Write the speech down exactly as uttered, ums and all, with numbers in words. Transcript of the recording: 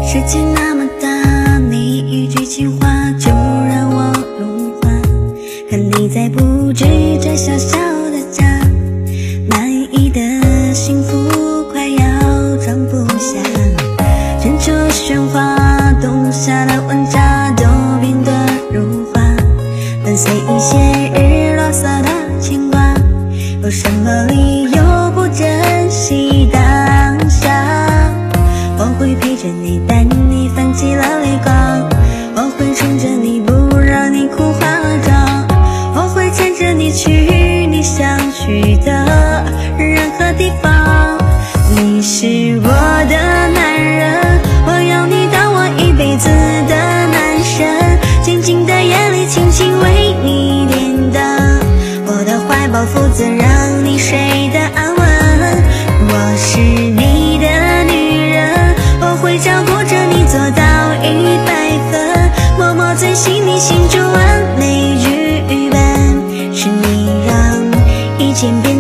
世界那么大，你一句情话就让我融化。看你在布置这小小的家，满意的幸福快要装不下。全球喧哗，冬夏的温差都变得如花，伴随一些日落色的牵挂。有什么理由不珍惜当下？我会陪着你，带你泛起了泪光，我会宠着你，不让你哭花了妆，我会牵着你去你想去的任何地方。你是我的男人，我要你当我一辈子的男神，静静的夜里轻轻为你点灯，我的怀抱负责让你睡得安稳。我是你的女人，我会照顾着你做到一百分，默默遵循你心中完美剧本，是你让一切变